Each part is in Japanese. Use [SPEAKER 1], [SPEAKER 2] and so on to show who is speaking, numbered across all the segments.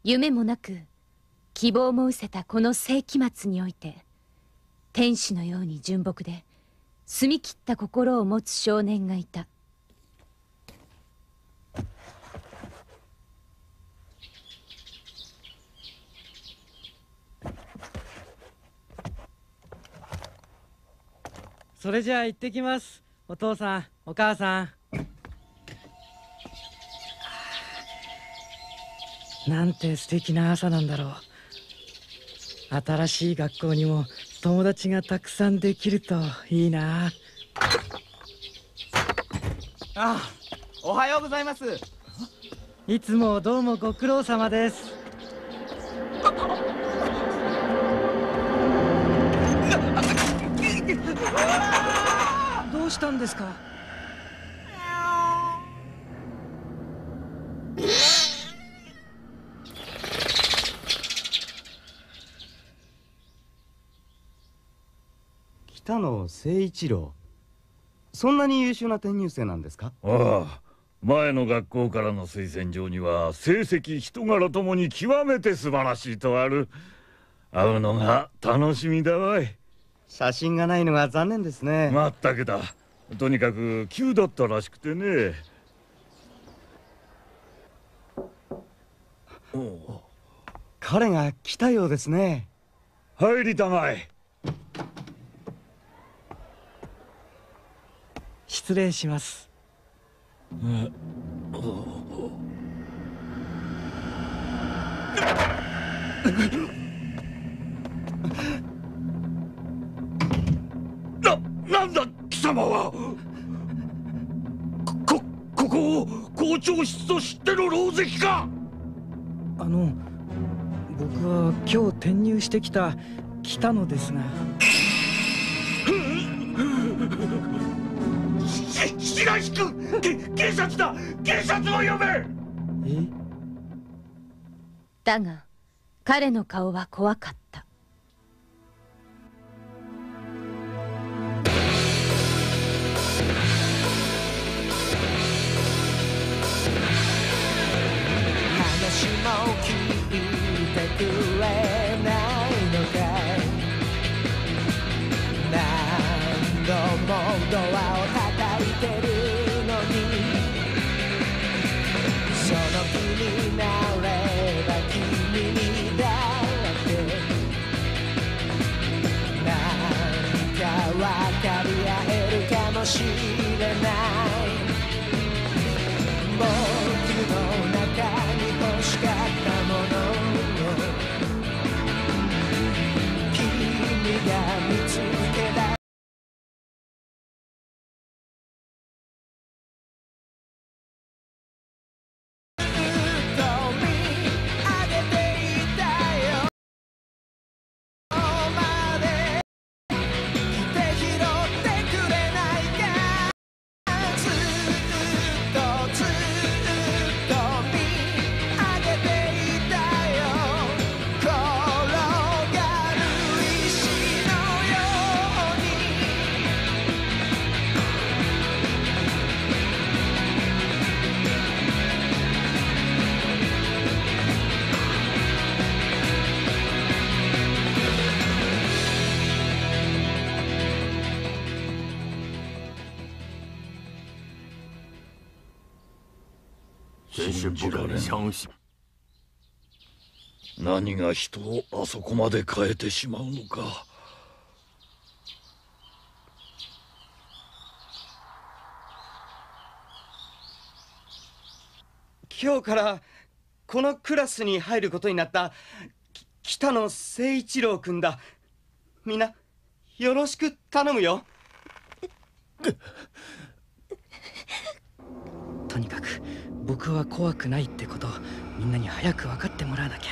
[SPEAKER 1] 夢もなく希望も失せたこの世紀末において、天使のように純朴で澄み切った心を持つ少年がいた。
[SPEAKER 2] それじゃあ行ってきます。お父さん、お母さん。なんて素敵な朝なんだろう。新しい学校にも友達がたくさんできるといいな。
[SPEAKER 3] あ、おはようございます。
[SPEAKER 2] いつもどうもご苦労様です。どうしたんですか？
[SPEAKER 3] 北野誠一郎、そんなに優秀な転入生なんですか？
[SPEAKER 4] ああ、前の学校からの推薦状には成績人柄ともに極めて素晴らしいとある。会うのが楽しみだわい。
[SPEAKER 3] 写真がないのが残念ですね。
[SPEAKER 4] まったくだ。とにかく急だったらしくてね。
[SPEAKER 3] 彼が来たようですね。
[SPEAKER 4] 入りたまえ。
[SPEAKER 2] 失礼します。
[SPEAKER 4] なんだ貴様は。ここを校長室と知っての狼藉か。
[SPEAKER 2] 僕は今日転入してきた北野ですが。
[SPEAKER 4] 白石君、警察だ。警察を呼べ。
[SPEAKER 1] だが彼の顔は怖かった。
[SPEAKER 5] 話も聞いてくれないのかい。何度もドアを叩いてるのに、その気になれば君にだって何か分かり合えるかもしれない。僕の中に欲しかったものを君が見つけた。
[SPEAKER 4] 信じられん。何が人をあそこまで変えてしまうのか。
[SPEAKER 3] 今日からこのクラスに入ることになった北野誠一郎君だ。みんなよろしく頼むよ。
[SPEAKER 2] とにかく僕は怖くないってことをみんなに早く分かってもらわなきゃ。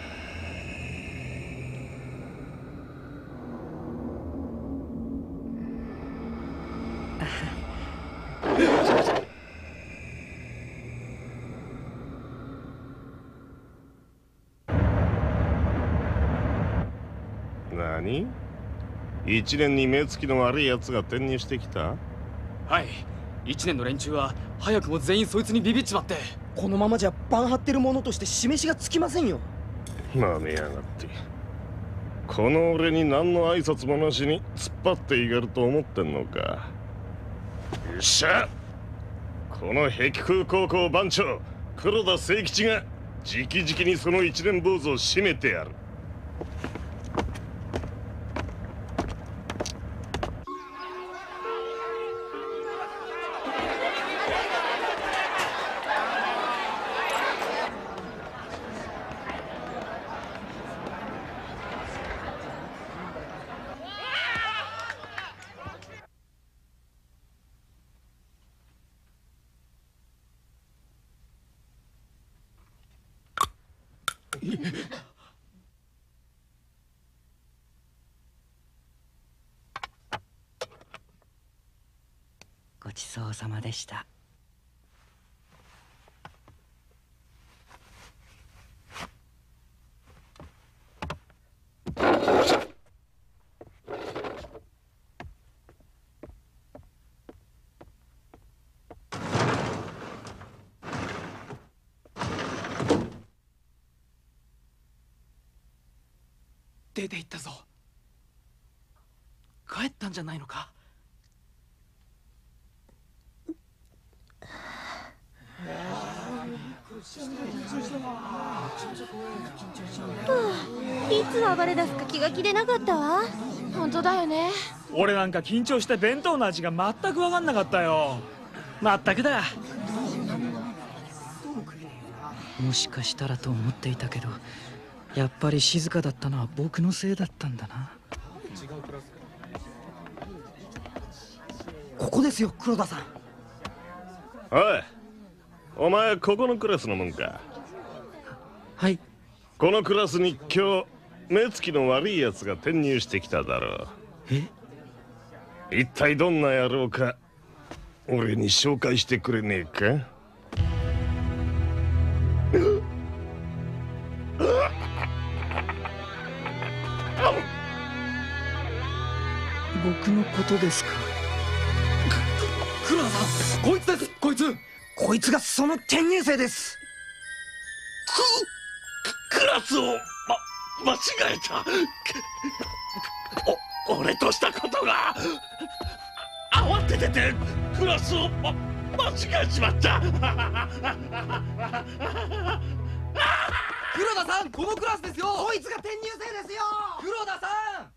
[SPEAKER 6] 何？一年に目つきの悪いやつが転入してきた？
[SPEAKER 7] はい、一年の連中は早くも全員そいつにビビっちまって。 このままじゃ番張ってる者として示しがつきませんよ。
[SPEAKER 6] なめやがって。この俺に何の挨拶もなしに突っ張っていけると思ってんのか。よっしゃ、この壁空高校番長黒田清吉が直々にその一年坊主を締めてやる。
[SPEAKER 2] ごちそうさまでした。
[SPEAKER 7] 出て行ったぞ。帰ったんじゃないのか。
[SPEAKER 1] いつ暴れ出すか気が気でなかったわ。本当だよね。
[SPEAKER 8] 俺なんか緊張して弁当の味が全く分かんなかったよ。まったくだ。
[SPEAKER 2] もしかしたらと思っていたけど、やっぱり静かだったのは僕のせいだったんだな。
[SPEAKER 7] ここですよ、黒田さん。
[SPEAKER 6] おい、お前ここのクラスのもんか。
[SPEAKER 2] はい。
[SPEAKER 6] このクラスに今日目つきの悪いやつが転入してきただろう。
[SPEAKER 2] え？
[SPEAKER 6] 一体どんな野郎か俺に紹介してくれねえか。
[SPEAKER 2] 僕のことですか？
[SPEAKER 7] 黒田さん、こいつです。こいつがその転入生です。
[SPEAKER 4] クラスを、間違えた。俺としたことが慌てててクラスを、間違えちまった。
[SPEAKER 7] 黒田さん、このクラスですよ。こいつが転入生ですよ。黒田さん。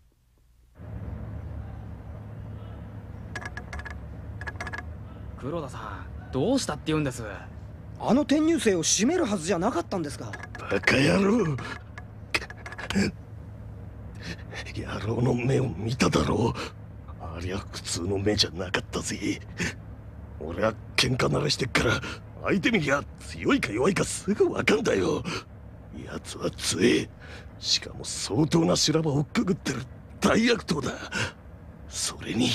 [SPEAKER 8] 黒田さん、どうしたって言うんです？
[SPEAKER 7] あの転入生を締めるはずじゃなかったんですか。
[SPEAKER 6] バカ野郎。野郎の目を見ただろう。ありゃ普通の目じゃなかったぜ。俺は喧嘩慣らしてっから相手見りゃ強いか弱いかすぐ分かんだよ。奴は強え。しかも相当な修羅場をくぐってる大悪党だ。それに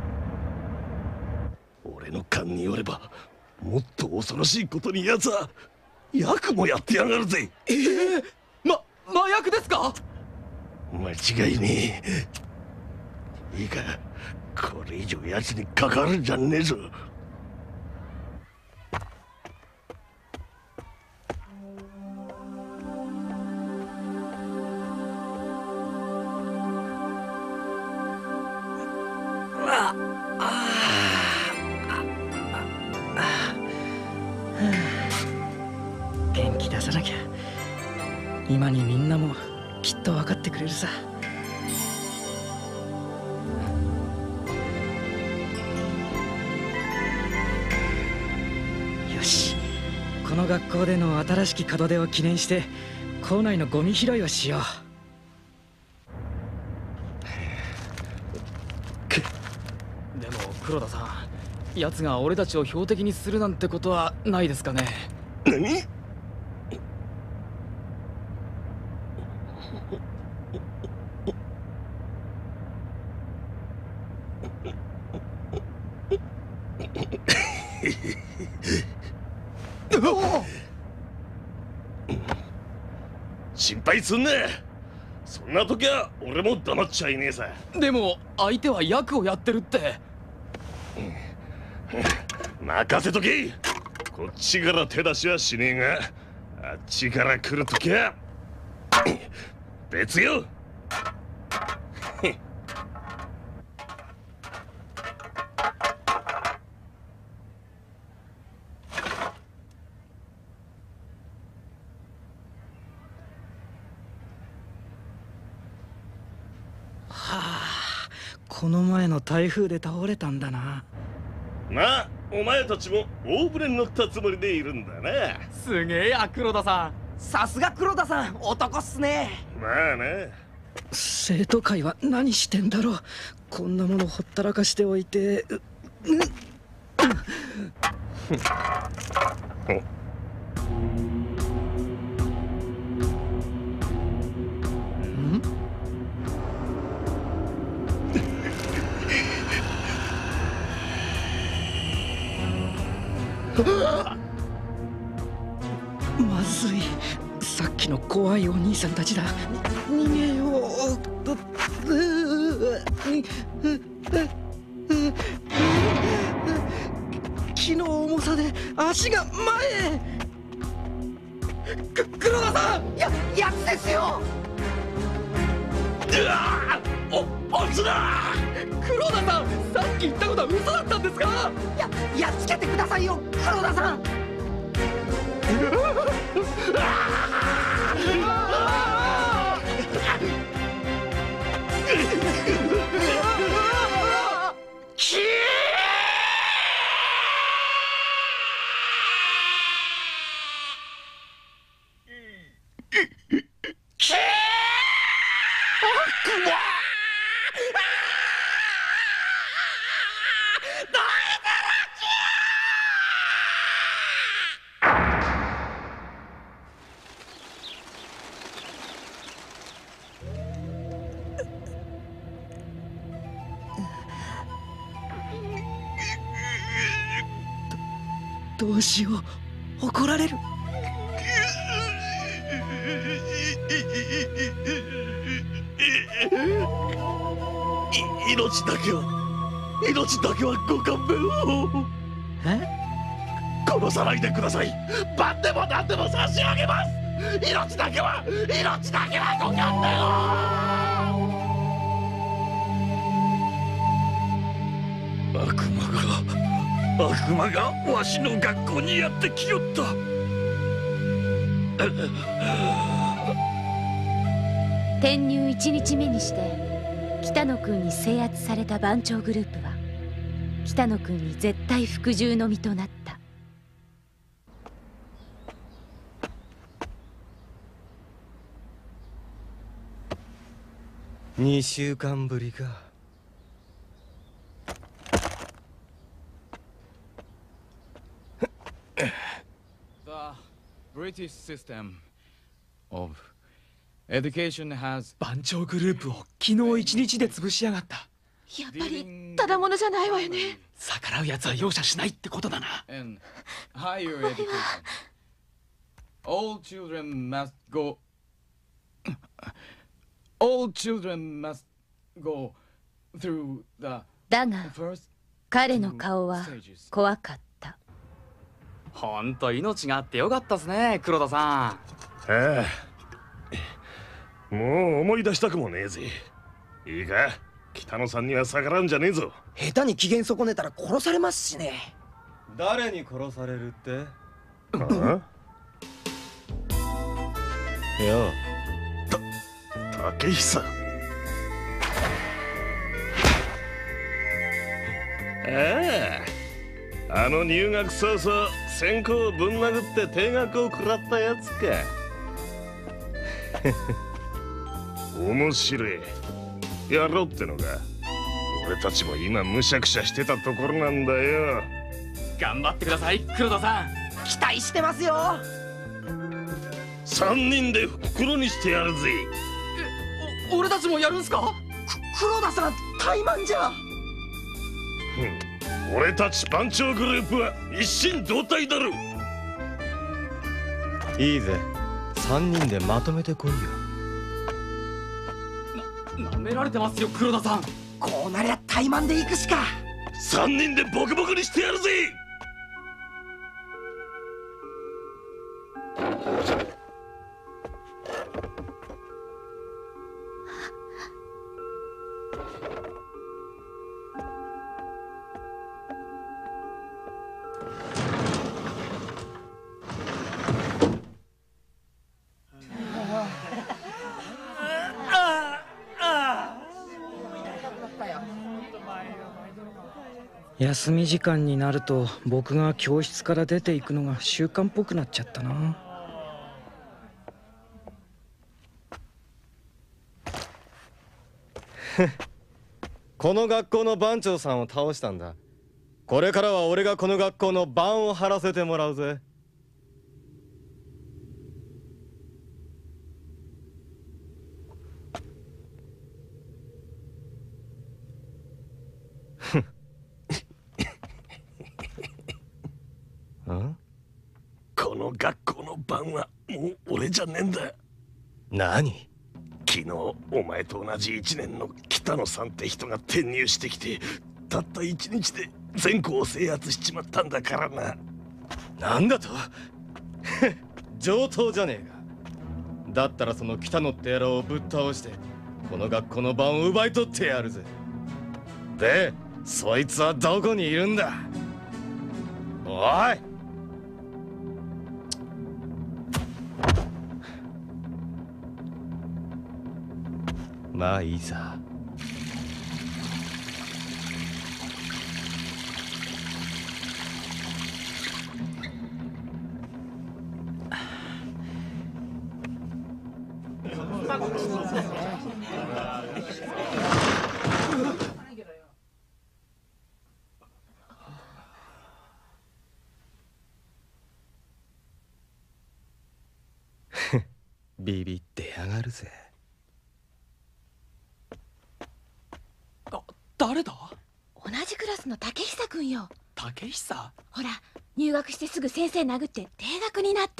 [SPEAKER 6] 俺の勘によればもっと恐ろしいことに奴は役もやってやがるぜ。
[SPEAKER 7] 麻薬ですか？
[SPEAKER 6] 間違いねえ。いいか、これ以上奴に関わるんじゃねえぞ。
[SPEAKER 2] 元気出さなきゃ。今にみんなもきっと分かってくれるさ。よし、この学校での新しき門出を記念して校内のゴミ拾いをしよう。
[SPEAKER 8] でも黒田さん、奴が俺たちを標的にするなんてことはないですかね？
[SPEAKER 6] 何？心配すんな。そんな時は俺も黙っちゃいねえさ。
[SPEAKER 8] でも相手は役をやってるって。
[SPEAKER 6] 任せとけ。 こっちから手出しはしねえが、あっちから来るときは別よ。
[SPEAKER 2] この前の台風で倒れたんだな。
[SPEAKER 6] まあお前たちも大船に乗ったつもりでいるんだな。
[SPEAKER 8] すげえや黒田さん。
[SPEAKER 7] さすが黒田さん、男っすね。
[SPEAKER 6] まあね。
[SPEAKER 2] 生徒会は何してんだろう。こんなものほったらかしておいて。まずい。さっきの怖いお兄さんたちだ。逃げよう。木の重さで足が前へ。黒田さん、
[SPEAKER 7] やつですよ。
[SPEAKER 6] おつだ。
[SPEAKER 8] 黒田さん、さっき言ったことは嘘だったんですか？
[SPEAKER 7] やっつけてくださいよ、黒田さん。
[SPEAKER 2] どうしよう。怒られる。
[SPEAKER 6] 命だけはご勘弁を。殺さないでください。罰でも何でも差し上げます。命だけはご勘弁を。
[SPEAKER 4] 悪魔がわしの学校にやってきよった。
[SPEAKER 1] 転入1日目にして北野君に制圧された番長グループは北野君に絶対服従の身となった。
[SPEAKER 3] 2週間ぶりか。
[SPEAKER 8] The British system of education has
[SPEAKER 7] 番長グループを昨日一日で潰しやがった。
[SPEAKER 9] やっぱりただものじゃないわよね。
[SPEAKER 7] 逆らうやつは容赦しないってことだな。
[SPEAKER 8] and higher education. All children must go. All children must go through the
[SPEAKER 1] だが
[SPEAKER 8] first.
[SPEAKER 1] 彼の顔は怖かった。
[SPEAKER 8] ほんと命があってよかったっすね、黒田さん。
[SPEAKER 6] ああ、もう思い出したくもねえぜ。いいか、北野さんには逆らうんじゃねえぞ。
[SPEAKER 7] 下手に機嫌損ねたら殺されますしね。
[SPEAKER 3] 誰に殺されるって？
[SPEAKER 6] いや、竹久。あの入学早々先行をぶん殴って停学を食らったやつか。面白い。やろうってのか。俺たちも今むしゃくしゃしてたところなんだよ。
[SPEAKER 8] 頑張ってください、黒田さん。
[SPEAKER 7] 期待してますよ。
[SPEAKER 6] 3人で袋にしてやるぜ。
[SPEAKER 8] 俺たちもやるんすか？
[SPEAKER 7] 黒田さん、怠慢じゃ。
[SPEAKER 6] 俺たち番長グループは一心同体だろ。
[SPEAKER 3] いいぜ、3人でまとめてこいよ。
[SPEAKER 8] なめられてますよ、黒田さん。
[SPEAKER 7] こうなりゃ怠慢で行くしか。
[SPEAKER 6] 3人でボコボコにしてやるぜ。
[SPEAKER 2] 休み時間になると僕が教室から出ていくのが習慣っぽくなっちゃったな。
[SPEAKER 10] この学校の番長さんを倒したんだ。これからは俺がこの学校の番を張らせてもらうぜ。
[SPEAKER 6] この学校の番はもう俺じゃねえんだ。
[SPEAKER 10] 何？
[SPEAKER 6] 昨日お前と同じ1年の北野さんって人が転入してきて、たった1日で全校を制圧しちまったんだからな。
[SPEAKER 10] なんだと？上等じゃねえか。だったらその北野って野郎をぶっ倒してこの学校の番を奪い取ってやるぜ。で、そいつはどこにいるんだ？おい！まあいいさ。ビビってやがるぜ。
[SPEAKER 7] 誰だ？
[SPEAKER 9] 同じクラスの竹久くんよ。
[SPEAKER 7] 竹久？
[SPEAKER 9] ほら、入学してすぐ先生殴って停学になった。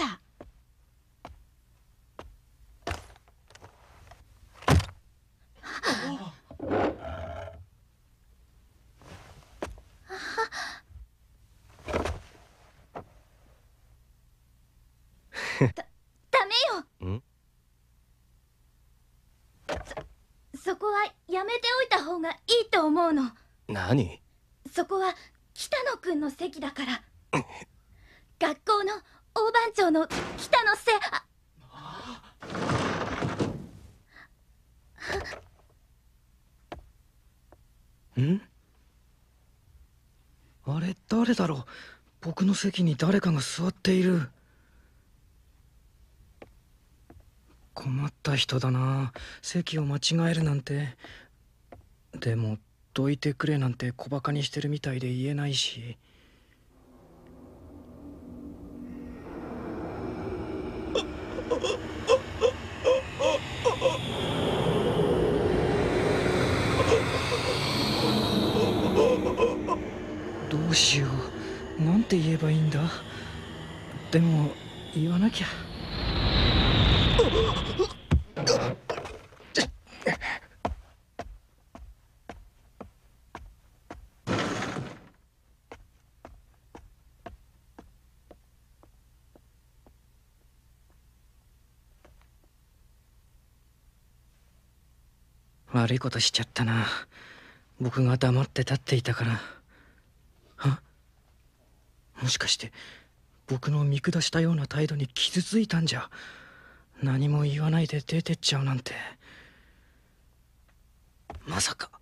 [SPEAKER 9] ダメよ。そこはやめておいた方がいいと思うの。
[SPEAKER 10] 何？
[SPEAKER 9] そこは北野くんの席だから。学校の大番長の北野せ
[SPEAKER 2] あれ誰だろう。僕の席に誰かが座っている。困った人だな。席を間違えるなんて。でもどいてくれなんて小バカにしてるみたいで言えないし。どうしよう。なんて言えばいいんだ。でも言わなきゃ。悪いことしちゃったな。僕が黙って立っていたから。もしかして僕の見下したような態度に傷ついたんじゃ。何も言わないで出てっちゃうなんて。まさか。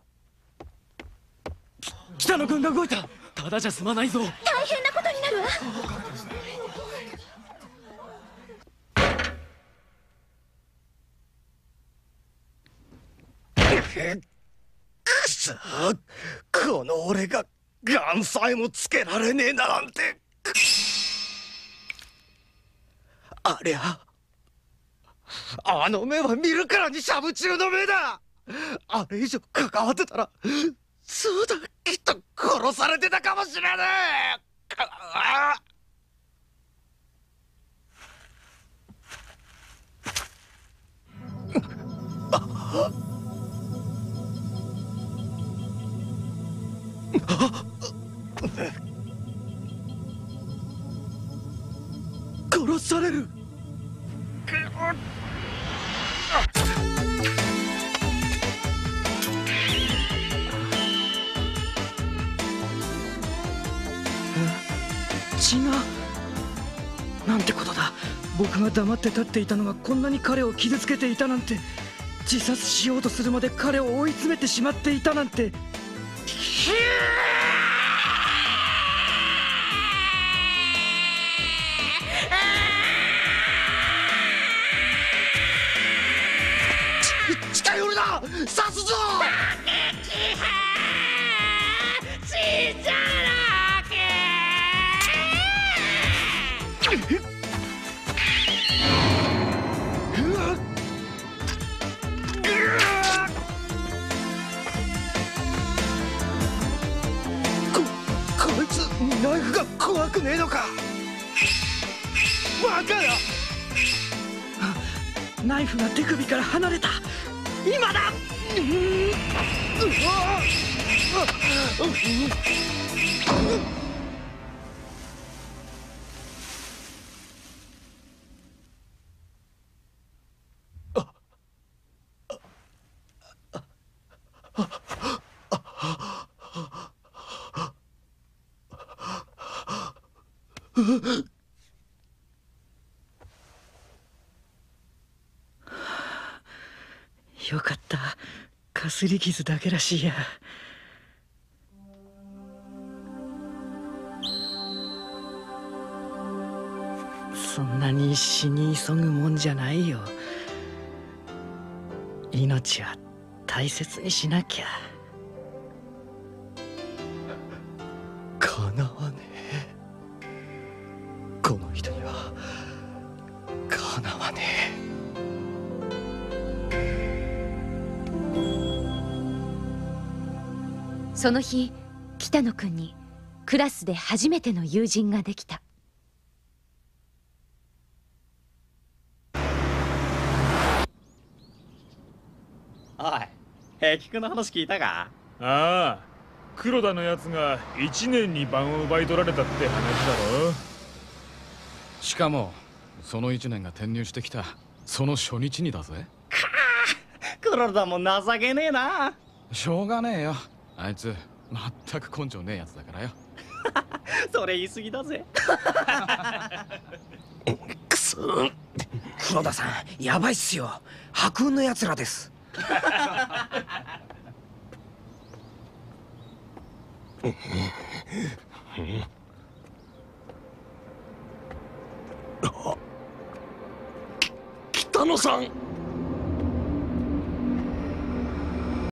[SPEAKER 7] 北野君が動いた。ただじゃ済まないぞ。
[SPEAKER 9] 大変なことになるわ。
[SPEAKER 6] くそ、この俺がガンさえもつけられねえななんて。ありゃ、あの目は見るからにしゃぶ中の目だ。あれ以上関わってたら、そうだ、きっと殺されてたかもしれねえ。殺される。
[SPEAKER 2] 血が。なんてことだ。僕が黙って立っていたのがこんなに彼を傷つけていたなんて。自殺しようとするまで彼を追い詰めてしまっていたなんて。
[SPEAKER 6] だ刺すぞ。
[SPEAKER 5] 死んじゃ
[SPEAKER 6] こいつナイフが怖くねえのか。バカだ。
[SPEAKER 2] ナイフが手首から離れた。今だ。よかった。かすり傷だけらしいや。そんなに死に急ぐもんじゃないよ。命は大切にしなきゃ。
[SPEAKER 6] かなわねえ。この人にはかなわねえ。
[SPEAKER 1] その日、北野くんにクラスで初めての友人ができた。
[SPEAKER 11] おい、壁君の話聞いたか？
[SPEAKER 4] ああ、黒田のやつが1年に番を奪い取られたって話だろ。
[SPEAKER 8] しかもその1年が転入してきたその初日にだぜ。
[SPEAKER 11] 黒田も情けねえな。
[SPEAKER 8] しょうがねえよ、あいつ全く根性ねえやつだからよ。
[SPEAKER 11] それ言い過ぎだぜ。
[SPEAKER 6] くそ。
[SPEAKER 7] 黒田さん、やばいっすよ。白雲のやつらです。
[SPEAKER 6] 北野さん。